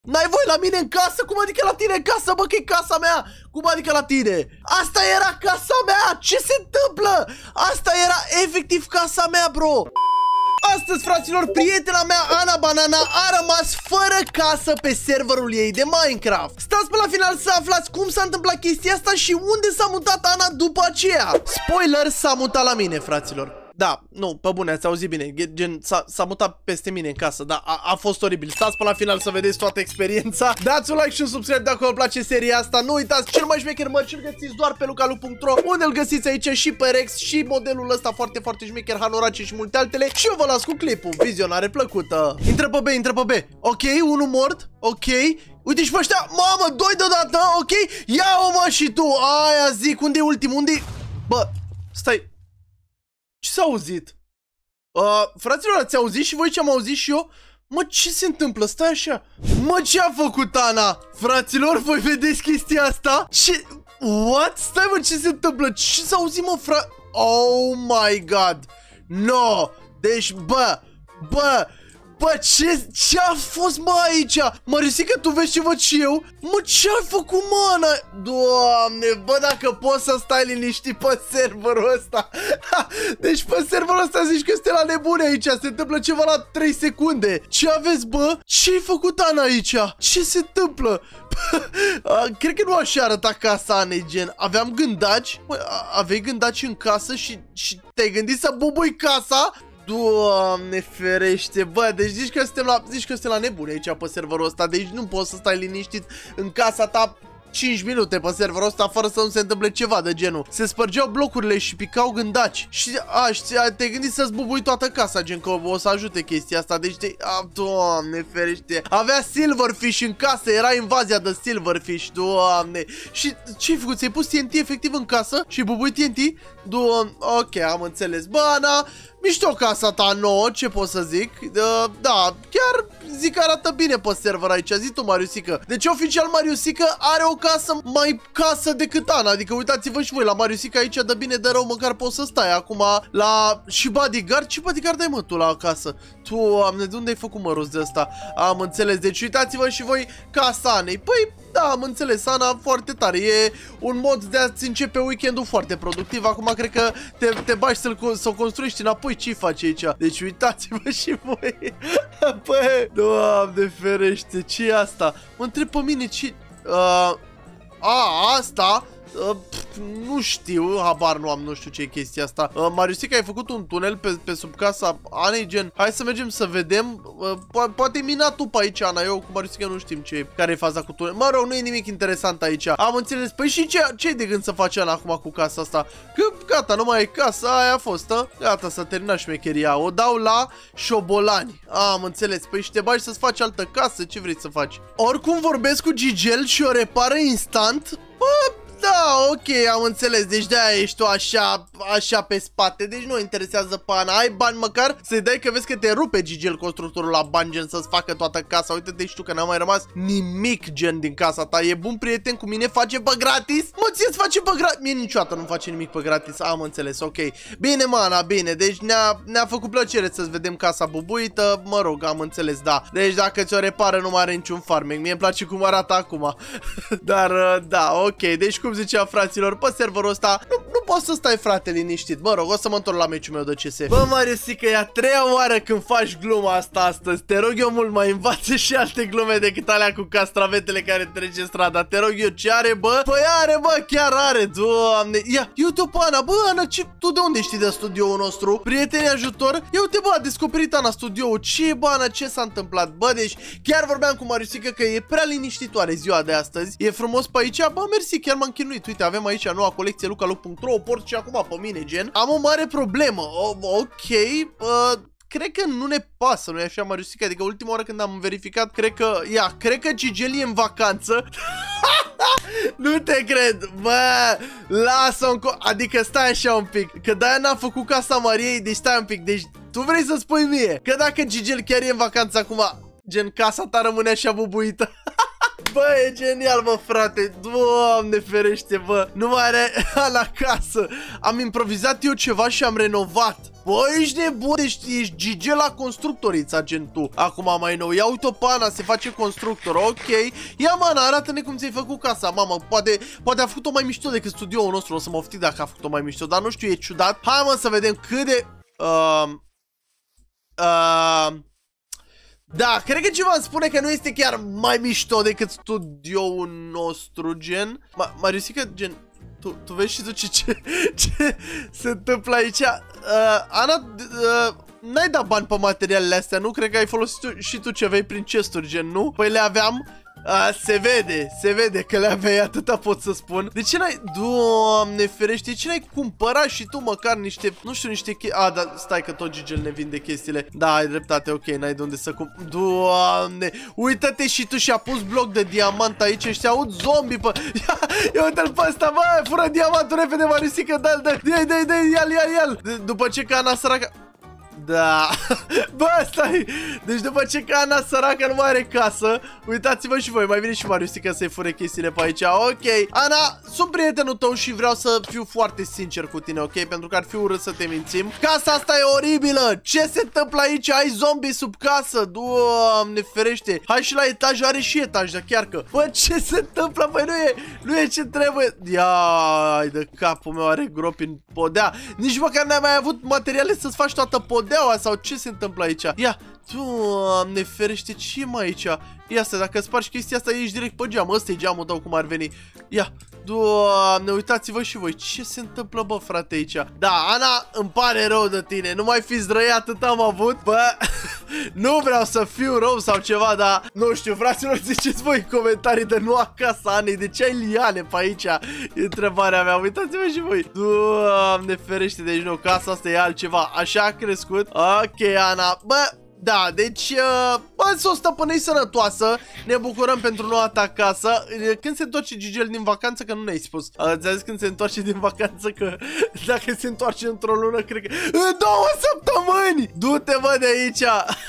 N-ai voie la mine în casă? Cum adică la tine în casă, bă, că e casa mea? Cum adică la tine? Asta era casa mea! Ce se întâmplă? Asta era efectiv casa mea, bro! Astăzi, fraților, prietena mea, Ana Banana, a rămas fără casă pe serverul ei de Minecraft. Stați până la final să aflați cum s-a întâmplat chestia asta și unde s-a mutat Ana după aceea. Spoiler, s-a mutat la mine, fraților. Da, nu, pe bune, ați auzit bine, gen, s-a mutat peste mine în casă, da, a fost oribil. Stați până la final să vedeți toată experiența. Dați un like și un subscribe dacă vă place seria asta. Nu uitați, cel mai șmecher mărci îl găsiți doar pe lucalu.ro, unde îl găsiți aici și pe Rex și modelul ăsta foarte, foarte șmecher, Hanorace și multe altele. Și eu vă las cu clipul. Vizionare plăcută. Intră pe B, intră pe B. Ok, unul mort, ok. Uite și pe ăștia, mamă, doi deodată, ok. Ia-o, mă, și tu, aia zic, unde e ultimul, unde-i? Bă, stai. Ce s-a auzit? Fraților, ați auzit și voi ce am auzit și eu? Mă, ce se întâmplă? Stai așa. Mă, ce a făcut Ana? Fraților, voi vedeți chestia asta? Ce? What? Stai, mă, ce se întâmplă? Ce s-a auzit, mă, Oh my god. No. Deci, bă, ce-a fost, mă, aici? Mărisică, tu vezi ce văd și eu? Mă, ce-a făcut, mă, Ana? Doamne, bă, dacă poți să stai liniștit pe serverul ăsta. Deci pe serverul ăsta zici că este la nebune aici. Se întâmplă ceva la 3 secunde. Ce aveți, bă? Ce-ai făcut, Ana, aici? Ce se întâmplă? Cred că nu așa arăta casa Anei, gen. Aveam gândaci. Aveai gândaci în casă și te-ai gândit să bubui casa? Doamne ferește, bă, deci zici că suntem la nebune aici pe serverul ăsta. Deci nu poți să stai liniștit în casa ta 5 minute pe serverul ăsta fără să nu se întâmple ceva de genul. Se spărgeau blocurile și picau gândaci. Și te-ai gândit să-ți bubui toată casa, gen că o să ajute chestia asta. Deci Doamne ferește. Avea Silverfish în casă, era invazia de Silverfish, Doamne. Și ce-ai făcut? Ți-ai pus TNT efectiv în casă și bubui TNT? Doamne, ok, am înțeles. Bă, Ana, mișto casa ta nouă, ce pot să zic? Da, chiar zic că arată bine pe server aici. Zi tu, Mariusică. Deci oficial Mariusică are o casă mai casă decât Ana. Adică uitați-vă și voi la Mariusică aici, de bine de rău măcar poți să stai. Acum la și bodyguard. Ce bodyguard ai, mă, tu la casă? Doamne, de unde ai făcut mă rost de asta? Am înțeles. Deci uitați-vă și voi casa Anei. Păi da, am înțeles, Ana, foarte tare. E un mod de a-ți începe weekendul foarte productiv. Acum cred că te bagi să o construiești înapoi. Ce faci aici? Deci uitați-vă și voi. Bă, Doamne ferește, ce e asta? Mă întreb pe mine ce... asta... nu știu, habar nu am, nu știu ce e chestia asta. Mariusica, ai făcut un tunel pe sub casa Anei, gen, hai să mergem să vedem. Poate mina tu pe aici, Ana, eu cu Mariusica nu știm care e faza cu tunel. Mă rog, nu e nimic interesant aici. Am înțeles, păi și ce-ai de gând să faci, Ana, acum cu casa asta? Că gata, nu mai e casa, aia a fost, gata, s-a terminat șmecheria. O dau la șobolani. Am înțeles, păi și te bagi să-ți faci altă casă, ce vrei să faci? Oricum vorbesc cu Gigel și o repară instant. Bă, da, ok, am înțeles. Deci de-aia ești tu așa pe spate. Deci nu interesează pe Ana. Ai bani măcar să-i dai, că vezi că te rupe Gigel constructorul la bani, gen, să-ți facă toată casa. Uite-te și tu că n-a mai rămas nimic, gen, din casa ta. E bun prieten cu mine, face pe gratis. Mă, ție-ți face pe gratis. Mie niciodată nu face nimic pe gratis. Am înțeles, ok. Bine, mă, Ana, bine. Deci ne-a făcut plăcere să-ți vedem casa bubuită. Mă rog, am înțeles, da. Deci dacă ți-o repară nu mai are niciun farmec. Mie îmi place cum arată acum. Dar, da, ok. Deci cum zicea, fraților, pe serverul ăsta nu poți să stai, frate, liniștit. Mă rog, o să mă întorc la meciul meu de CS. Bă, Mariusică, e a treia oară când faci gluma asta astăzi. Te rog eu mult, mai învață și alte glume decât alea cu castravetele care trece strada. Te rog eu, ce are, bă? Păi are, bă, chiar are, Doamne. Ia uite-o pe Ana. Bă, Ana, tu de unde știi de studioul nostru? Prieteni, ajutor? Ia uite, bă, a descoperit Ana studioul. Ce, bă, Ana, ce s-a întâmplat? Bă, deci chiar vorbeam cu Mariusică că e prea liniștitoare ziua de astăzi. E frumos pe aici. Bă, mersi, chiar m-am chinuit. Uite, avem aici noua colecție lucalu.ro, o port și acum pe mine, gen. Am o mare problemă. Ok, cred că nu ne pasă, nu-i așa, Mariusica? Adică ultima oară când am verificat, cred că Gigel e în vacanță. Nu te cred, bă, lasă-o, adică stai așa un pic, că de-aia n-am făcut casa Mariei, deci stai un pic, deci tu vrei să spui mie că dacă Gigel chiar e în vacanță acum, gen, casa ta rămâne așa bubuită? Bă, e genial, bă, frate. Doamne ferește, bă. Nu mai are la casă. Am improvizat eu ceva și am renovat. Bă, ești nebun, deci ești GG la constructorița, gen tu. Acum mai nou, ia uite-o pe Ana, se face constructor, ok. Ia, mă, Ana, arată-ne cum ți-ai făcut casa, mamă, poate a făcut-o mai mișto decât studioul nostru, o să mă ofti dacă a făcut-o mai mișto, dar nu știu, e ciudat. Hai, mă, să vedem cât de... Da, cred că ceva îmi spune că nu este chiar mai mișto decât studioul nostru, gen. Mariusica, gen, tu vezi și tu ce se întâmplă aici? Ana, n-ai dat bani pe materialele astea, nu? Cred că ai folosit și tu ce aveai prin chesturi, gen, nu? Păi le aveam... se vede că le aveai, atâta pot să spun. De ce n-ai... Doamne ferește, de ce n-ai cumpărat și tu măcar niște... Nu știu, niște chestii... Dar stai că tot Gigel ne vinde chestiile. Da, ai dreptate, ok, n-ai de unde să Doamne, uită-te și tu și-a pus bloc de diamant aici și aud zombie pe... Ia uite-l pe ăsta, bă, fură diamantul repede, Mariusică, dă-l, ia-l. După ce că Ana săracă... Da, bă, stai. Deci după ce că Ana săracă nu mai are casă, uitați-vă și voi, mai vine și Mariusica să-i fure chestiile pe aici. Ok, Ana, sunt prietenul tău și vreau să fiu foarte sincer cu tine, ok? Pentru că ar fi urât să te mințim. Casa asta e oribilă. Ce se întâmplă aici? Ai zombie sub casă. Doamne ferește. Hai și la etaj, are și etaj, dar chiar că. Bă, ce se întâmplă? Băi, nu e ce trebuie. Ia, de capul meu, are gropi în podea. Nici măcar n-ai mai avut materiale să-ți faci toată podeaua sau ce se întâmplă aici? Ia, Doamne ferește, ce e mai aici? Ia asta, dacă spargi chestia asta, ieși direct pe geam. Ăsta e geamul tău, cum ar veni. Ia, Doamne, uitați-vă și voi. Ce se întâmplă, bă, frate, aici? Da, Ana, îmi pare rău de tine. Nu mai fiți răi, atât am avut. Bă, nu vreau să fiu rău sau ceva, dar nu știu, fraților, ziceți voi în comentarii de nu acasă, Anei. De ce ai liane pe aici? E întrebarea mea. Uitați-vă și voi. Doamne ferește, deci nu, casa asta e altceva. Așa a crescut. Ok, Ana. Bă, da, deci, bă, să o stăpânești sănătoasă. Ne bucurăm pentru noua ta casă. Când se întoarce Gigel din vacanță, că nu ne-ai spus. Ți-a zis când se întoarce din vacanță, că dacă se întoarce într-o lună, cred că... În 2 săptămâni! Du-te, bă, de aici!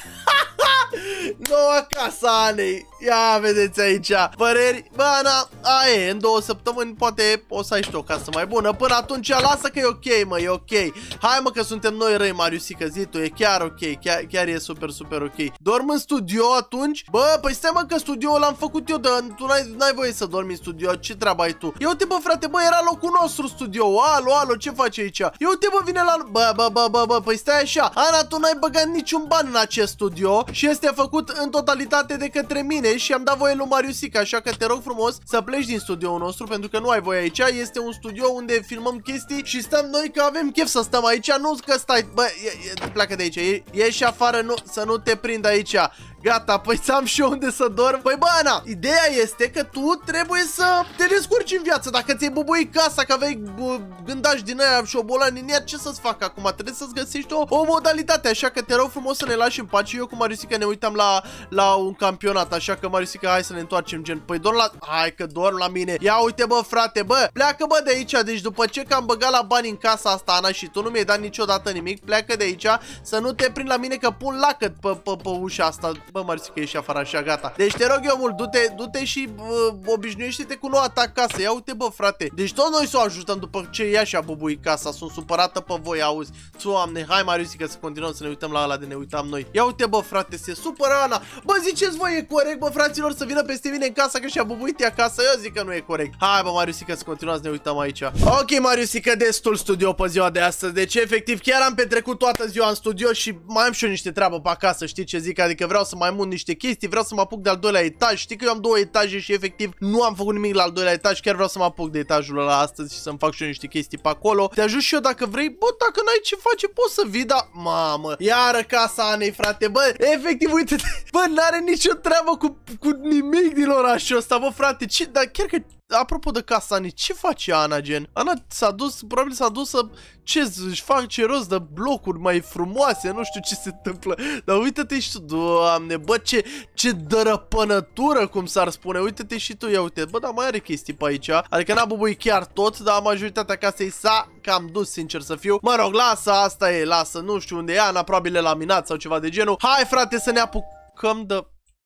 Noua casa Anei. Ia vedeți aici. Păreri? Bă, Ana, în 2 săptămâni poate o să ai și tu o casă mai bună. Până atunci lasă că e ok, mă, e ok. Hai, mă, că suntem noi răi, Mariusică, zi tu, e chiar ok. Chiar e super ok. Dorm în studio atunci? Bă, păi stai, mă, că studioul l-am făcut eu, dar tu n-ai voie să dormi în studio. Ce treabă ai tu? Ia uite, bă, frate, bă, era locul nostru studio. Alo, ce faci aici? Ia uite, bă, vine la... Bă, păi stai așa. Ana, tu n-ai băgat niciun ban în acest studio și este făcut în totalitate de către mine și am dat voie lui Mariusica, așa că te rog frumos să pleci din studioul nostru pentru că nu ai voie aici. Este un studio unde filmăm chestii și stăm noi că avem chef să stăm aici, nu că stai. Bă, pleacă de aici, ieși afară, să nu te prind aici. Gata, păi ți-am și eu unde să dorm. Păi, bă, Ana, ideea este că tu trebuie să te descurci în viață. Dacă ți-ai bubuit casa, că aveai gândași din aia șobolani în ea, ce să-ți fac acum? Trebuie să-ți găsești o modalitate, așa că te rog frumos să ne lași în pace. Eu cu Mariusica ne uitam la un campionat, așa că, Mariusica, hai să ne întoarcem, gen. Păi dorm la... Hai că dorm la mine. Ia uite, bă, frate, bă, pleacă, bă, de aici. Deci după ce că am băgat la bani în casa asta, Ana, și tu nu mi-ai dat niciodată nimic, pleacă de aici, să nu te prind la mine că pun lacăt pe ușa asta. Bă, Mariusica, ieși afară, așa, gata. Deci te rog eu mult, du-te și obișnuiește-te cu noua ta casă. Ia uite, bă, frate. Deci tot noi să o ajutăm după ce ea și-a bubuit casa. Sunt supărată pe voi, auzi. Doamne, hai, Mariusica, să continuăm să ne uităm la ăla de ne uitam noi. Ia uite, bă, frate, se supără Ana. Bă, ziceți voi, e corect, bă, fraților, să vină peste mine în casa că și-a bubuit ea casa? Eu zic că nu e corect. Hai, bă, Mariusica, să continuăm să ne uităm aici. Ok, Mariusica, destul studio pe ziua de astăzi. Deci, efectiv, chiar am petrecut toată ziua în studio și mai am și eu niște treabă pe acasă, știi ce zic? Adică vreau să mai mut niște chestii, vreau să mă apuc de al doilea etaj. Știi că eu am 2 etaje și efectiv nu am făcut nimic la al doilea etaj. Chiar vreau să mă apuc de etajul ăla astăzi și să-mi fac și eu niște chestii pe acolo. Te ajut și eu dacă vrei. Bă, dacă n-ai ce face, poți să vii, dar... Mamă, iară casa Anei, frate. Bă, efectiv, uite-te. Bă, n-are nicio treabă cu nimic din orașul ăsta, bă, frate. Ce? Dar chiar că... Apropo de casa Anei, ce face Ana, gen? Ana s-a dus, probabil s-a dus să... Ce își face rost de blocuri mai frumoase, nu știu ce se întâmplă. Dar uite-te și tu, Doamne, bă, ce dărăpănătură, cum s-ar spune. Uite-te și tu, ia uite, bă, dar mai are chestii pe aici. Adică n-a bubuit chiar tot, dar majoritatea casei s-a cam dus, sincer să fiu. Mă rog, lasă, asta e, lasă, nu știu unde e Ana, probabil e laminat sau ceva de genul. Hai, frate, să ne apucăm de...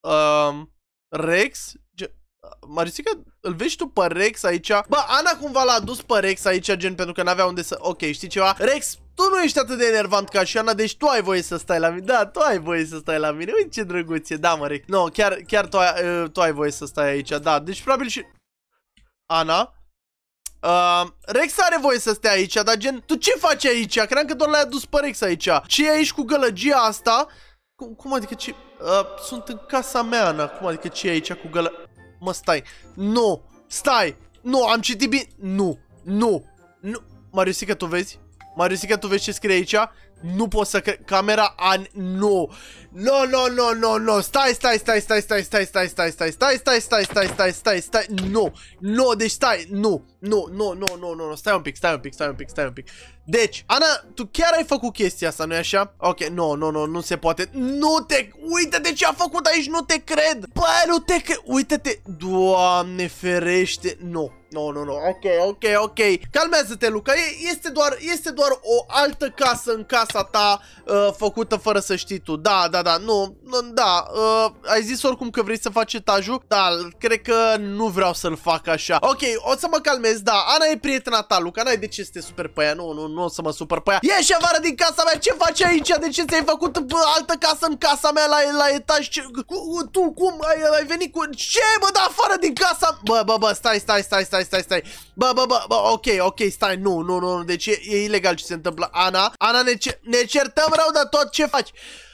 Rex? Mariusica, îl vezi tu pe Rex aici? Bă, Ana cumva l-a dus pe Rex aici, gen, pentru că n-avea unde să... Ok, știi ceva? Rex, tu nu ești atât de enervant ca și Ana, deci tu ai voie să stai la mine. Da, tu ai voie să stai la mine. Uite ce drăguț e. Da, mă, Rex. No, chiar tu ai voie să stai aici. Da, deci probabil și Ana. Rex are voie să stea aici, dar gen, tu ce faci aici? Credeam că doar l-ai adus pe Rex aici. Ce e aici cu gălăgia asta? Cum adică ce? Sunt în casa mea, Ana. Cum adică ce e aici cu Mă, stai. Nu, stai. Nu, am citit bine. Nu. Mariusica, tu vezi? Mariusica, tu vezi ce scrie aici? Nu pot să cred. Camera Nu. Stai. Nu, deci stai. Nu. Stai un pic. Deci, Ana, tu chiar ai făcut chestia asta, nu-i așa? Ok, nu se poate. Uite-te ce a făcut aici, nu te cred. Bă, nu te cred. Uite-te. Doamne ferește. Nu. Ok. Calmează-te, Luca. Este doar o altă casă în casa ta făcută fără să știi tu. Da. Ai zis oricum că vrei să faci etajul? Da, cred că nu vreau să-l fac așa. Ok, o să mă calmez, da. Ana e prietena ta, Luca. N-ai de ce să te super pe ea. Nu o să mă supăr pe ea. Ieși afară din casa mea. Ce faci aici? De ce ți-ai făcut altă casă în casa mea la etaj? Tu cum ai venit cu... Ce, bă, da afară din casa... Bă, stai. Bă, ok, stai, nu, deci e ilegal ce se întâmplă. Ana, ne certăm rău de tot, ce faci?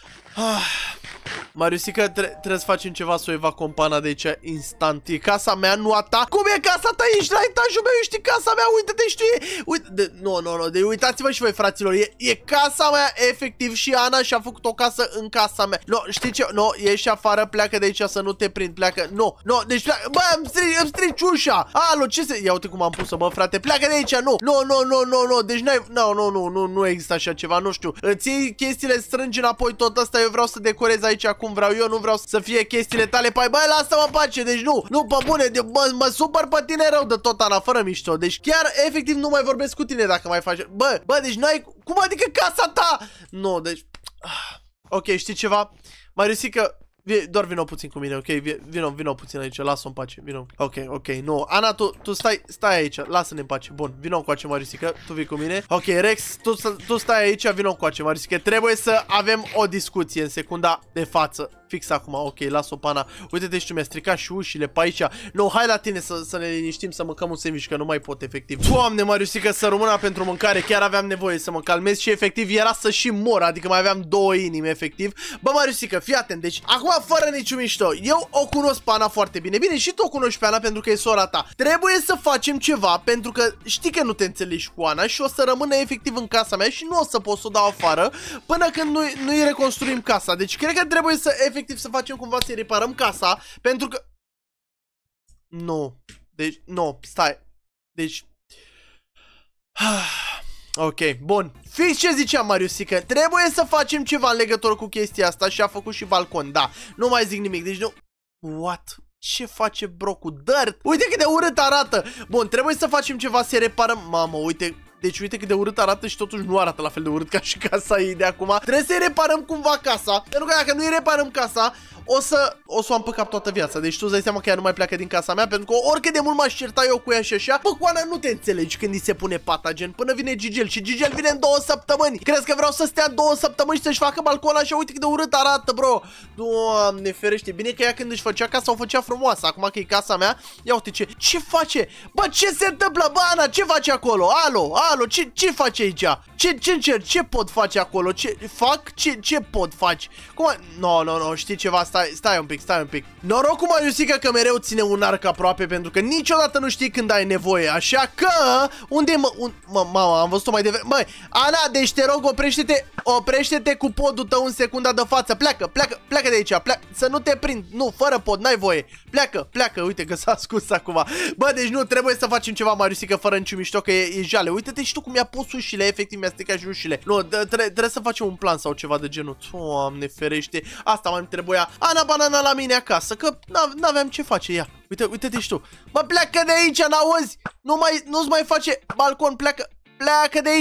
Mariusica, trebuie să facem ceva să o evacuăm pe Ana de aici instant. E casa mea, nu a ta. Cum e casa ta? Ești la etajul meu, ești casa mea, uite-te, știi. Uitați-vă și voi, fraților. E casa mea, efectiv, și Ana și-a făcut o casă în casa mea. Știi ce? Ieși afară, pleacă de aici să nu te prind, pleacă. Deci pleacă. Bă, îmi strici ușa. Alo, ce se... Ia uite cum am pus-o, bă, frate, pleacă de aici, nu, deci nu există așa ceva, nu știu. Îți iei chestiile, strângi înapoi tot asta, eu vreau să decorez aici cum vreau eu, nu vreau să fie chestiile tale. Băi, lasă-mă în pace, deci nu, pe bune, mă supăr pe tine rău de tot, Ana, fără mișto. Deci chiar, efectiv, nu mai vorbesc cu tine dacă mai faci. Bă, deci n-ai... Cum adică casa ta? Nu, deci... Ok, știi ceva? Mariusica, doar vino puțin cu mine, ok? Vino puțin aici, lasă-o în pace, vino. Ok, nu. Ana, tu stai aici, lasă-ne în pace. Bun, vino încoace, Mariusica, tu vii cu mine. Ok, Rex, tu stai aici, vino încoace, Mariusica. Trebuie să avem o discuție în secunda de față. Fix acum, ok, las-o pe Ana. Uite-te, știu, mi-a stricat și ușile pe aici. Hai la tine să ne liniștim, să mâncăm un sandwich, că nu mai pot, efectiv. Doamne, Mariusica, să rămână pentru mâncare. Chiar aveam nevoie să mă calmez și efectiv era să și mor. Adică mai aveam 2 inimi, efectiv. Bă, Mariusica, fii atent. Deci, acum, fără niciun mișto, eu o cunosc pe Ana foarte bine. Bine, și tu o cunoști pe Ana pentru că e sora ta. Trebuie să facem ceva, pentru că știi că nu te înțelegi cu Ana și o să rămână efectiv în casa mea și nu o să pot să o dau afară până când nu-i reconstruim casa. Deci, cred că trebuie să efectiv să facem cumva să reparăm casa, pentru că... Deci, stai. Deci... Ok, bun. Fix ce ziceam, Mariusica. Trebuie să facem ceva în legătură cu chestia asta și a făcut și balcon, da. Nu mai zic nimic, deci nu... What? Ce face bro cu dirt? Uite cât de urât arată. Bun, trebuie să facem ceva să reparăm. Mamă, uite... Deci uite cât de urât arată și totuși nu arată la fel de urât ca și casa ei de acum. Trebuie să-i reparăm cumva casa. Pentru că dacă nu-i reparăm casa, o să o am pe cap toată viața. Deci tu îți dai seama că ea nu mai pleacă din casa mea, pentru că oricât de mult m-aș certa eu cu ea și așa, bă, cu Ana nu te înțelegi când îi se pune pata, gen, până vine Gigel. Și Gigel vine în 2 săptămâni. Crezi că vreau să stea 2 săptămâni și să-și facă balconul așa? Uite cât de urât arată, bro. Doamne ferește. Bine că ea când își făcea casa, o făcea frumoasă. Acum că e casa mea, ia uite ce face. Bă, ce se întâmplă? Bă, Ana, ce faci acolo? Alo, ce faci aici? Ce încerci? Ce pot face acolo? Ce pot faci? Cum? No, știi ceva? Stai un pic. Noroc cu Mariusica că mereu ține un arc aproape, pentru că niciodată nu știi când ai nevoie. Așa că... Unde mama, am văzut-o mai devreme. Măi, Ana, deci te rog, oprește-te cu podul tău în secunda de față. Pleacă de aici. Să nu te prind. Nu, fără pod, n-ai voie. Pleacă. Uite că s-a scurs acum. Bă, deci nu, trebuie să facem ceva, Mariusica, fără niciun mișto, că e jale. Uite-te și tu cum mi-a pus ușile, efectiv mi-a stricat și ușile. Nu, trebuie să facem un plan sau ceva de genul. Doamne ferește. Asta mai trebuia. Ana Banana la mine acasă, că n-aveam ce face ea. Uite-te și tu. Bă, pleacă de aici, n-auzi? Nu-ți mai face balcon, pleacă de aici.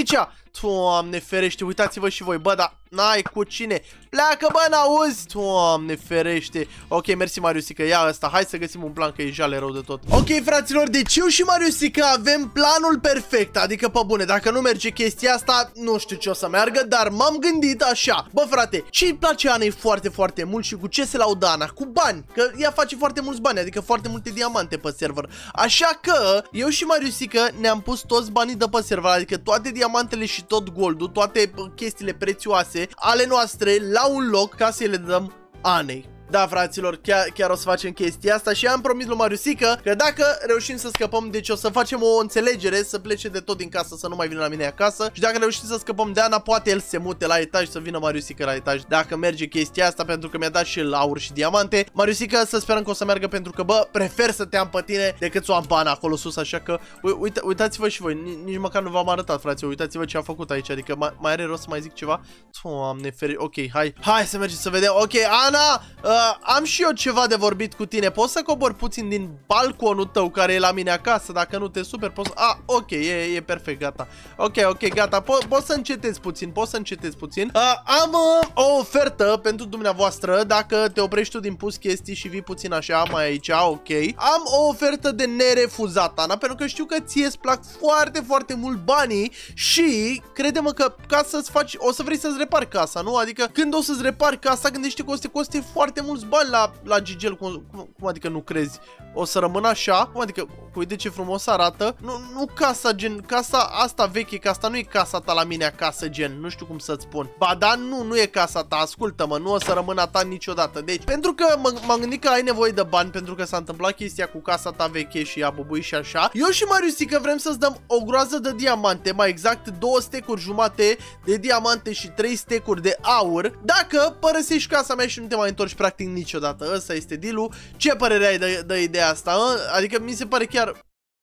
Doamne ferește, uitați-vă și voi, bă, dar n-ai cu cine. Pleacă, bă, n-auzi? Doamne ferește. Ok, mersi, Mariusică, ia ăsta. Hai să găsim un plan, că e jale rău de tot. Ok, fraților, deci eu și Mariusică avem planul perfect. Adică, pe bune, dacă nu merge chestia asta, nu știu ce o să meargă, dar m-am gândit așa. Bă, frate, ce-i place Anei foarte, foarte mult și cu ce se laudă Ana? Cu bani, că ea face foarte mulți bani, adică foarte multe diamante pe server. Așa că, eu și Mariusică ne-am pus toți banii de pe server, adică toate diamantele și tot goldul, toate chestiile prețioase ale noastre la un loc ca să le dăm Anei. Da, fraților, chiar o să facem chestia asta și am promis lui Mariusică că dacă reușim să scăpăm, deci o să facem o înțelegere să plece de tot din casă, să nu mai vină la mine acasă și dacă reușim să scăpăm de Ana, poate el se mute la etaj, să vină Mariusică la etaj. Dacă merge chestia asta, pentru că mi-a dat și el aur și diamante, Mariusică, să sperăm că o să meargă, pentru că, bă, prefer să te am pe tine decât să o am pe Ana acolo sus, așa că uitați-vă și voi, nici măcar nu v-am arătat, fraților, uitați-vă ce am făcut aici, adică mai are rost să mai zic ceva? Doamne feri, ok, hai să mergem să vedem. Ok, Ana, am și eu ceva de vorbit cu tine. Poți să cobori puțin din balconul tău care e la mine acasă? Dacă nu te super, poți... ok, e perfect, gata. Ok, gata. Poți să încetezi puțin. Am o ofertă pentru dumneavoastră. Dacă te oprești tu din pus chestii și vii puțin așa mai aici, ok. Am o ofertă de nerefuzat, Ana, pentru că știu că ție îți plac foarte, foarte mult banii și crede-mă că ca să-ți faci... O să vrei să-ți repari casa, nu? Adică când o să-ți repari casa, gândește că o să te coste foarte mulți bani la Gigel. Cum adică nu crezi? O să rămână așa? Cum adică? Uite ce frumos arată. Nu casa, gen, casa asta veche, că asta nu e casa ta la mine acasă, gen. Nu știu cum să-ți spun. Ba da, nu e casa ta, ascultă-mă, nu o să rămână a ta niciodată. Deci, pentru că m-am gândit că ai nevoie de bani, pentru că s-a întâmplat chestia cu casa ta veche și a bubui și așa, eu și Mariusică vrem să-ți dăm o groază de diamante, mai exact 2 stecuri jumate de diamante și 3 stecuri de aur, dacă părăsești casa mea și nu te mai întorci practic niciodată. Ăsta este deal-ul. Ce părere ai de ideea asta? Adică mi se pare chiar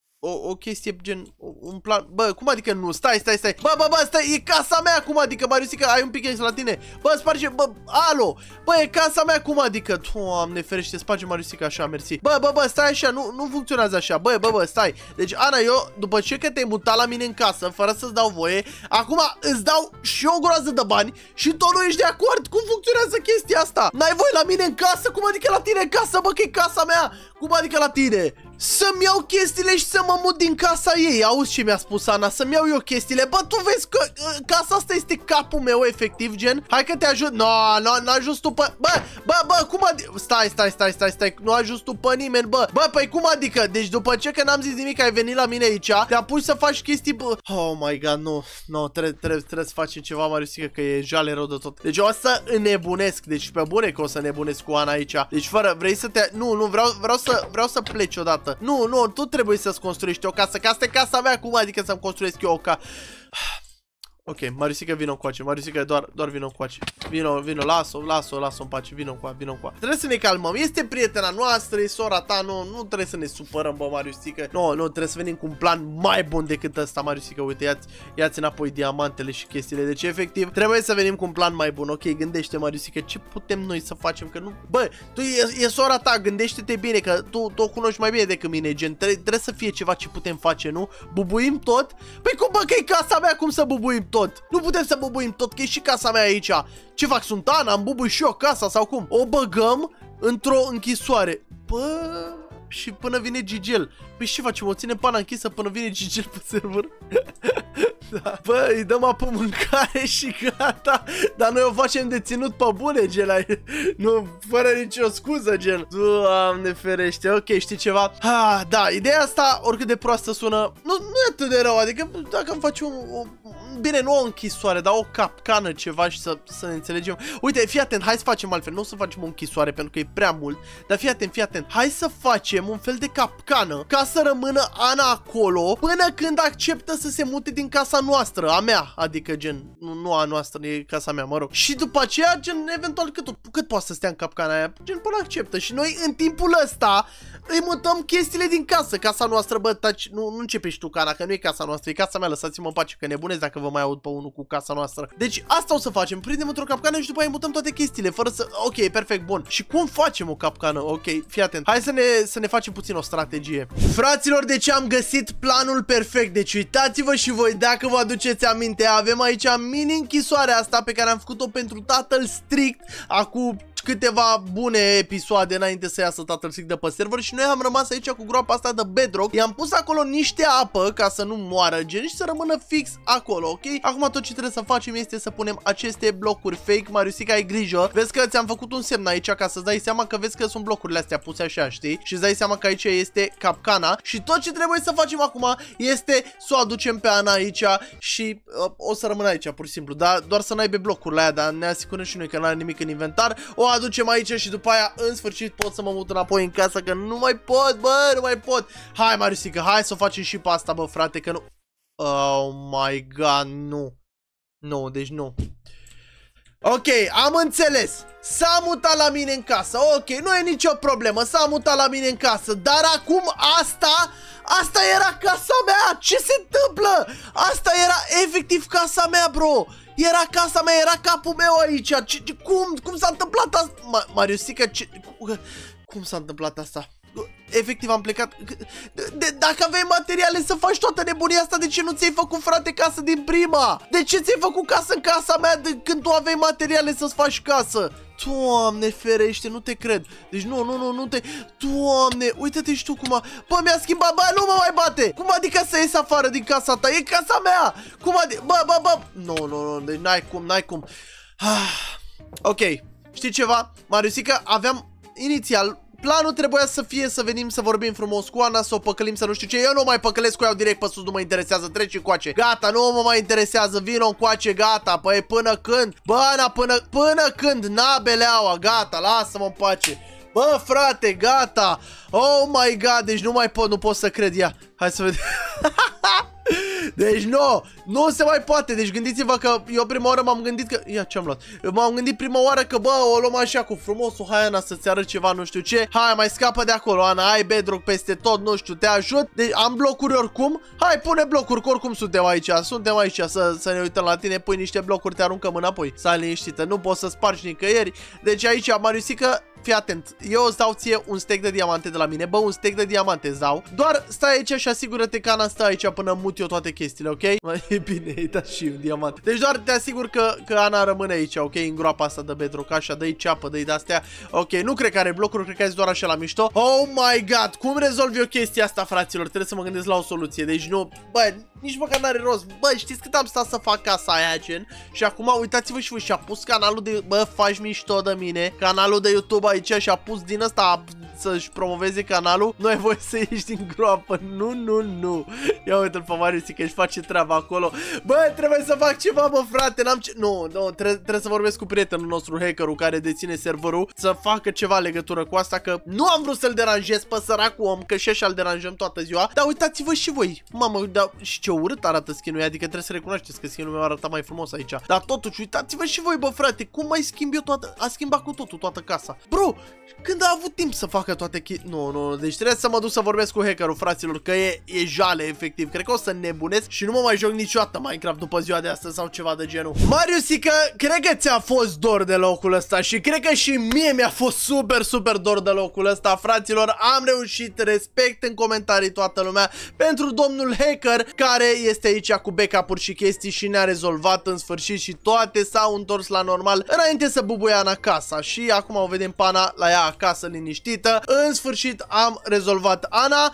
o chestie gen un plan. Bă, cum adică nu? Stai. Bă, stai, e casa mea, cum adică, Mariusică, ai un pic la tine. Bă, sparge, bă, alo. Bă, e casa mea, cum adică? Doamne ferește, sparge Mariusică așa, mersi. Bă, stai așa, nu funcționează așa. Bă, stai. Deci, Ana, eu, după ce că te-ai mutat la mine în casă, fără să-ți dau voie, acum îți dau și o groază de bani și tot nu ești de acord. Cum funcționează chestia asta? N-ai voie la mine în casă? Cum adică la tine în casă, bă, că e casa mea? Cum adică la tine? Să-mi iau chestiile și să mă mut din casa ei. Auzi ce mi-a spus Ana? Să-mi iau eu chestiile. Bă, tu vezi că casa asta este capul meu, efectiv, gen. Hai că te ajut. N-ajuns tu pe... Bă, cum adică? Stai. Nu ajuns tu pe nimeni, bă. Bă, păi cum adică? Deci după ce că n-am zis nimic, ai venit la mine aici, te-a pus să faci chestii, bă. Oh my god, nu, trebuie să facem ceva, Mariusică, că e jale rău de tot. Deci o să înnebunesc. Deci pe bune că o să nebunesc cu Ana aici. Deci fără, vrei să te... Nu, vreau să pleci odată. Nu, tu trebuie să-ți construiești o casă, că asta e casa mea, cum adică să-mi construiesc eu o casă? Ok, Mariusică, vină încoace. Mariusică, doar vină încoace. Vino, lasă-o în pace. Vină încoace. Trebuie să ne calmăm. Este prietena noastră, e sora ta, nu trebuie să ne supărăm, bă, Mariusică. Nu, trebuie să venim cu un plan mai bun decât ăsta, Mariusică. Uite, ia-ți înapoi diamantele și chestiile. Deci, efectiv, trebuie să venim cu un plan mai bun. Ok, gândește, Mariusică, ce putem noi să facem? Că nu... Bă, tu e sora ta, gândește-te bine, că tu o cunoști mai bine decât mine, gen. Trebuie să fie ceva ce putem face, nu? Bubuim tot? Păi cum, bă, că e casa mea, cum să bubuim tot? Nu putem să bubuim tot, că e și casa mea aici. Ce fac, sunt Ana? Îmi bubui și eu casa sau cum? O băgăm într-o închisoare. Bă, și până vine Gigel. Păi ce facem? O ținem pana închisă până vine Gigel pe server? Da. Bă, îi dăm apă mâncare și gata. Dar noi o facem de ținut pe bune, gen. Nu, fără nicio scuză, gen. Doamne ferește. Ok, știi ceva? Da, ideea asta, oricât de proastă sună, nu e atât de rău. Adică dacă îmi faci bine, nu o închisoare, dar o capcană, ceva și să ne înțelegem. Uite, fii atent, hai să facem altfel. Nu o să facem o închisoare pentru că e prea mult. Dar fii atent. Hai să facem un fel de capcană ca să rămână Ana acolo până când acceptă să se mute din casa noastră, a mea. Adică, gen, nu a noastră, e casa mea, mă rog. Și după aceea, gen, eventual cât poate să stea în capcana aia? Gen, până acceptă. Și noi, în timpul ăsta, îi mutăm chestiile din casă. Casa noastră, bă, taci, nu începe și tu, Cana, că nu e casa noastră, e casa mea, lăsați-mă în pace, că nebunesc dacă vă mai aud pe unul cu casa noastră. Deci asta o să facem, prindem într-o capcană și după aia mutăm toate chestiile, fără să... Ok, perfect, bun. Și cum facem o capcană? Ok, fii atent. Hai să ne facem puțin o strategie. Fraților, deci am găsit planul perfect. Deci uitați-vă și voi, dacă vă aduceți aminte, avem aici mini-închisoarea asta pe care am făcut-o pentru tatăl strict acum câteva bune episoade înainte să iasă tatăl strict de pe server și noi am rămas aici cu groapa asta de bedrock. I-am pus acolo niște apă ca să nu moară gen și să rămână fix acolo, ok? Acum tot ce trebuie să facem este să punem aceste blocuri fake. Mariusica, ai grijă. Vezi că ți-am făcut un semn aici ca să-ți dai seama că vezi că sunt blocurile astea puse așa, știi? Și îți dai seama că aici este capcana și tot ce trebuie să facem acum este să o aducem pe Ana aici și o să rămână aici pur și simplu, dar doar să n-aibă blocurile aia, dar ne asigurăm și noi că n-are nimic în inventar. O aducem aici și după aia în sfârșit pot să mă mut înapoi în casă, că nu mai pot, bă, nu mai pot. Hai, Mariusica, hai să o facem și pe asta, bă, frate, că nu... Oh my god, nu. Nu, deci nu. Ok, am înțeles. S-a mutat la mine în casă. Ok, nu e nicio problemă. S-a mutat la mine în casă. Dar acum asta era casa mea. Ce se întâmplă? Asta era efectiv casa mea, bro. Era casa mea, era capul meu aici. Cum s-a întâmplat asta? Mariusica, cum s-a întâmplat asta? Efectiv am plecat. Dacă aveai materiale să faci toată nebunia asta, de ce nu ți-ai făcut, frate, casă din prima? De ce ți-ai făcut casă în casa mea când tu aveai materiale să-ți faci casă? Doamne ferește, nu te cred. Deci nu te... Doamne, uite-te și tu cum Bă, mi-a schimbat, bă, nu mă mai bate. Cum adică să ies afară din casa ta? E casa mea. Cum adică, bă. Nu, deci n-ai cum. Ok, știi ceva? Mariusica, aveam inițial... Planul trebuia să fie să venim să vorbim frumos cu Ana, să o păcălim, să nu știu ce. Eu nu mai păcălesc cu ea direct pe sus, nu mă interesează, treci încoace. Gata, nu mă mai interesează, vino încoace, gata. Păi până când? Bă, Ana, până când? Na, beleaua, gata, lasă-mă în pace. Bă, frate, gata. Oh my god, deci nu pot să cred ea. Hai să vedem. Deci nu se mai poate. Deci gândiți-vă că eu prima oară m-am gândit că... Ia, ce-am luat? M-am gândit prima oară că, bă, o luăm așa cu frumosul. Hai, Ana, să-ți arăt ceva, nu știu ce. Hai, mai scapă de acolo, Ana, ai bedrock peste tot, nu știu, te ajut. Deci am blocuri oricum. Hai, pune blocuri, că oricum suntem aici. Suntem aici să ne uităm la tine. Pui niște blocuri, te aruncăm înapoi. Stai liniștită, nu poți să spargi nicăieri. Deci aici, Mariusică, fii atent, eu îți dau ție un steak de diamante de la mine. Bă, un steak de diamante îți dau. Doar stai aici și asigură-te că Ana stă aici până mut eu toate chestiile, ok? E bine, îi da și un diamant. Deci doar te asigur că Ana rămâne aici, ok? În groapa asta de bedrock, așa, dă-i ceapă, dă-i de-astea. Ok, nu cred că are blocuri, cred că e doar așa la mișto. Oh my god, cum rezolv eu chestia asta, fraților? Trebuie să mă gândesc la o soluție. Deci nu, bă, nici măcar n-are rost. Bă, știți cât am stat să fac casa aia, gen? Și acum uitați-vă și voi, și-a pus canalul de... Bă, faci mișto de mine. Canalul de YouTube aici și-a pus din ăsta să-și promoveze canalul. Nu ai voie să ieși din groapă. Nu. Ia uite-l pe Mariusica, își face treaba acolo. Bă, trebuie să fac ceva, bă, frate. N-am ce... Nu, trebuie să vorbesc cu prietenul nostru, hackerul, care deține serverul, să facă ceva legătură cu asta, că nu am vrut să-l deranjez pe săracul om, că și așa-l deranjăm toată ziua. Dar uitați-vă și voi. Mamă, dar și ce urât arată skin-ul, adică trebuie să recunoașteți că skin-ul meu arată mai frumos aici. Dar totuși, uitați-vă și voi, bă, frate, cum mai schimb eu toată... A schimbat cu totul toată casa. Bro, când a avut timp să facă toate Nu, deci trebuie să mă duc să vorbesc cu hackerul, fraților, că e jale, efectiv. Cred că o să nebunesc și nu mă mai joc niciodată Minecraft după ziua de astăzi sau ceva de genul. Mariusica, cred că ți-a fost dor de locul ăsta și cred că și mie mi-a fost super dor de locul ăsta, fraților. Am reușit, respect în comentarii toată lumea pentru domnul hacker care este aici cu backup-uri și chestii și ne-a rezolvat în sfârșit și toate s-au întors la normal înainte să bubuie Ana casa. Și acum o vedem pe Ana la ea acasă liniștită. În sfârșit am rezolvat Ana.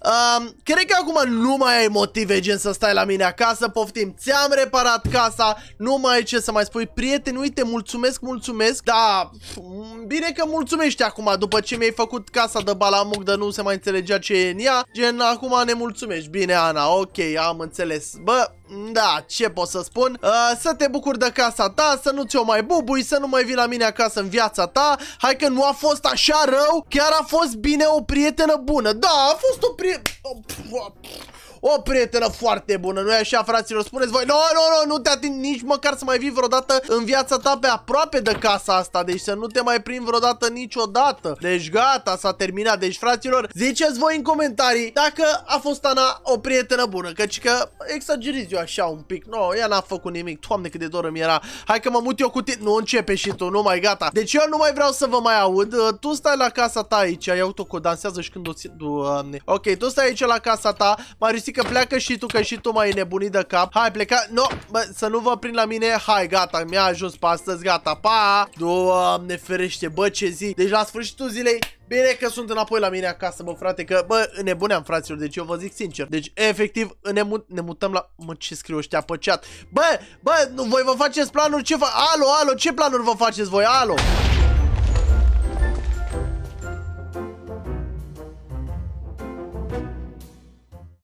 Cred că acum nu mai ai motive, gen, să stai la mine acasă. Poftim, ți-am reparat casa. Nu mai ai ce să mai spui. Prieteni, uite, mulțumesc. Da, bine că mulțumești acum. După ce mi-ai făcut casa de balamuc, de nu se mai înțelegea ce e în ea. Gen, acum ne mulțumești. Bine, Ana, ok, am înțeles. Bă, da, ce pot să spun? Să te bucuri de casa ta, să nu ți-o mai bubui, să nu mai vii la mine acasă în viața ta. Hai că nu a fost așa rău. Chiar a fost bine, o prietenă bună. Da, a fost o o prietenă foarte bună, nu-i așa, fraților? Spuneți voi, nu te ating nici măcar să mai vii vreodată în viața ta pe aproape de casa asta, deci să nu te mai prind vreodată niciodată. Deci gata, s-a terminat. Deci, fraților, ziceți voi în comentarii dacă a fost Ana o prietenă bună, căci că exagerez eu așa un pic. Ea n-a făcut nimic. Doamne, cât de dor îmi era. Hai că mă mut eu cu tine. Nu începe și tu, nu mai gata. Deci eu nu mai vreau să vă mai aud. Tu stai la casa ta aici. Ia uite că o dansează și când o ții. Ok, tu stai aici la casa ta. Mariusică, pleacă și tu, că și tu mai nebunit de cap. Hai, pleca. Bă, să nu vă prind la mine. Hai, gata, mi-a ajuns pe astăzi. Gata, pa! Doamne ferește, bă, ce zi. Deci la sfârșitul zilei, bine că sunt înapoi la mine acasă, bă, frate, că, bă, nebuneam, fraților, deci eu vă zic sincer. Deci, efectiv, ne mutăm la... Mă, ce scriu ăștia pe chat? Bă, voi vă faceți planuri? Ce alo, ce planuri vă faceți voi? Alo!